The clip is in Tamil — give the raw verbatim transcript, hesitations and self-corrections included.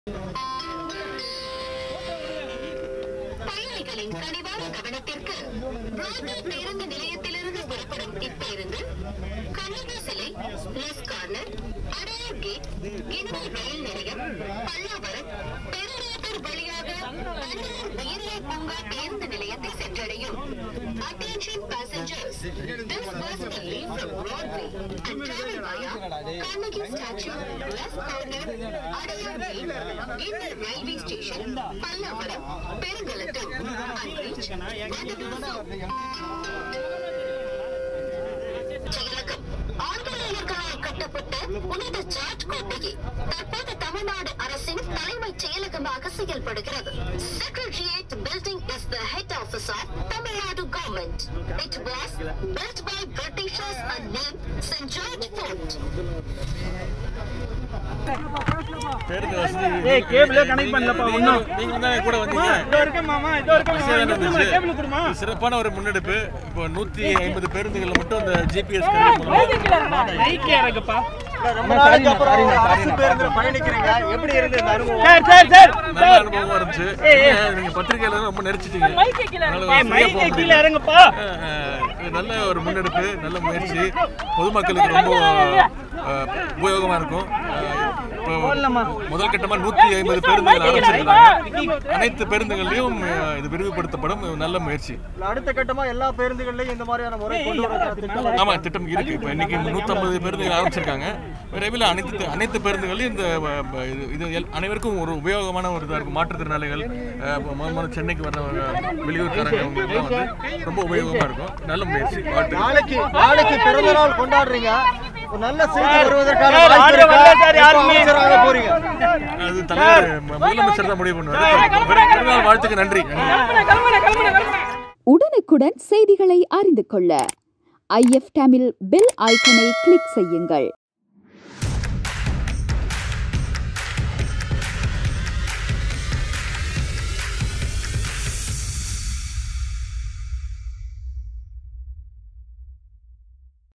பயணிகளின் கனிவான கவனத்திற்கு பேருந்து நிலையத்திலிருந்து புறப்படும் இப்பேருந்து கவனத சிலை, லெஸ் corner, Adyar gate, Guindy rail நிலையம், பல்லாவரம், பெருநேட்டர் வழியாக பன்னூர் உயிரிய பூங்கா பேருந்து நிலையத்தை சென்றடையும். Attention passengers, this bus will leave from Broadway and travel via Carnegie Statue, Left Corner, Adayar Gate, Gindi Railway Station, Pallavaram, Perungalattu, and reach Vandavuram. செயலகம் ஆங்கிலேயர்களால் கட்டப்பட்ட புனித ஜார்ஜ் கோட்டையே தற்போது தமிழ்நாடு அரசின் தலைமைச் செயலகமாக செயல்படுகிறது. Secretariat building is the head office of Tamil Nadu government. It was built by Britishers and named Saint George Fort. ஏய் கேபிள் கனெக்ட் பண்ணலப்பா இன்னும் நீங்க தான் கூட வந்தீங்க. இதோ இருக்கு மாமா இதோ இருக்கு மாமா கேபிள் குடுமா. சிறப்பான ஒரு முன்னெடுப்பு. இப்போ நூற்றி ஐம்பது பேருந்துகள்ல மட்டும் அந்த ஜிபிஎஸ் மைக் ஏறங்கப்பா. ரொம்ப நாளைக்கு அப்புறம் அரசு பேருந்துல பயணிக்கிறீங்க. எப்படி இருந்தது அந்த அனுபவம்? சார் சார் சார் நல்ல அனுபவமா இருந்துச்சு. நீங்க பத்திரிக்கையில ரொம்ப நெரிச்சிட்டீங்க. மைக் கீழ மைக் கீழ இறங்குப்பா. நல்ல ஒரு முன்னெடுப்பு, நல்ல முயற்சி. பொதுமக்களுக்கு ரொம்ப உபயோகமா இருக்கும். முதல் கட்டமா நூத்தி ஐம்பது பேருந்துகள் ஆரம்பிச்சிருக்காங்க. அனைத்து பேருந்துகள்லயும் இது விரிவுபடுத்தப்படும். நல்ல முயற்சி. அடுத்த கட்டமா எல்லா பேருந்துகள்லயும் இந்த மாதிரியான முறை கொண்டு வர ஆமா திட்டம் இருக்கு. இப்ப இன்னைக்கு நூத்தி ஐம்பது பேருந்துகள் ஆரம்பிச்சிருக்காங்க. விரைவில் அனைத்து அனைத்து பேருந்துகளையும் இந்த இது அனைவருக்கும் ஒரு உபயோகமான ஒரு இதா இருக்கும். மாற்றுத்திறனாளிகள், சென்னைக்கு வர வெளியூர்காரங்க வந்து ரொம்ப உபயோகமா இருக்கும். நல்ல முயற்சி. நாளைக்கு நாளைக்கு பிறந்த நாள் கொண்டாடுறீங்க. நல்ல செய்தி வருவதற்கான அது தலைவர் முதலமைச்சர் தான் முடிவு பண்ணுவார். வாழ்த்துக்கு நன்றி. உடனுக்குடன் செய்திகளை அறிந்து கொள்ள ஐ எஃப் தமிழ் பெல் ஐக்கனை கிளிக் செய்யுங்கள்.